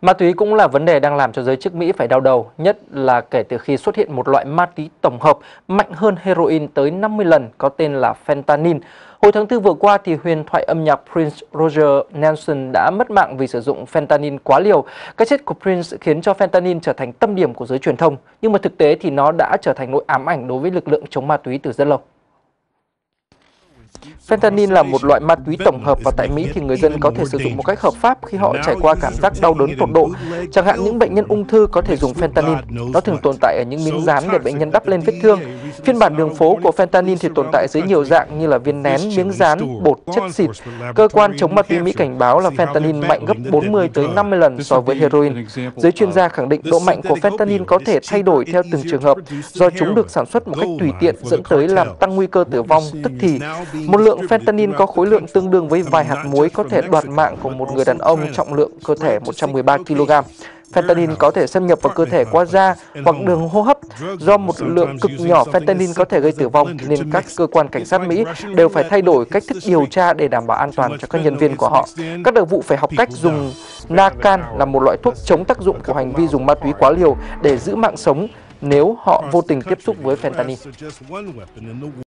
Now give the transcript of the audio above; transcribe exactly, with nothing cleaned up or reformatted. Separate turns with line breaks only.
Ma túy cũng là vấn đề đang làm cho giới chức Mỹ phải đau đầu, nhất là kể từ khi xuất hiện một loại ma túy tổng hợp mạnh hơn heroin tới năm mươi lần có tên là fentanyl. Hồi tháng tư vừa qua, thì huyền thoại âm nhạc Prince Roger Nelson đã mất mạng vì sử dụng fentanyl quá liều. Cái chết của Prince khiến cho fentanyl trở thành tâm điểm của giới truyền thông, nhưng mà thực tế thì nó đã trở thành nỗi ám ảnh đối với lực lượng chống ma túy từ rất lâu. Fentanyl là một loại ma túy tổng hợp và tại Mỹ thì người dân có thể sử dụng một cách hợp pháp khi họ trải qua cảm giác đau đớn tột độ. Chẳng hạn những bệnh nhân ung thư có thể dùng fentanyl. Nó thường tồn tại ở những miếng dán để bệnh nhân đắp lên vết thương. Phiên bản đường phố của fentanyl thì tồn tại dưới nhiều dạng như là viên nén, miếng dán, bột, chất xịt. Cơ quan chống ma túy Mỹ cảnh báo là fentanyl mạnh gấp bốn mươi tới năm mươi lần so với heroin. Giới chuyên gia khẳng định độ mạnh của fentanyl có thể thay đổi theo từng trường hợp do chúng được sản xuất một cách tùy tiện dẫn tới làm tăng nguy cơ tử vong tức thì. Một lượng fentanyl có khối lượng tương đương với vài hạt muối có thể đoạt mạng của một người đàn ông trọng lượng cơ thể một trăm mười ba ki lô gam. Fentanyl có thể xâm nhập vào cơ thể qua da hoặc đường hô hấp. Do một lượng cực nhỏ fentanyl có thể gây tử vong, nên các cơ quan cảnh sát Mỹ đều phải thay đổi cách thức điều tra để đảm bảo an toàn cho các nhân viên của họ. Các đặc vụ phải học cách dùng Narcan, là một loại thuốc chống tác dụng của hành vi dùng ma túy quá liều, để giữ mạng sống nếu họ vô tình tiếp xúc với fentanyl.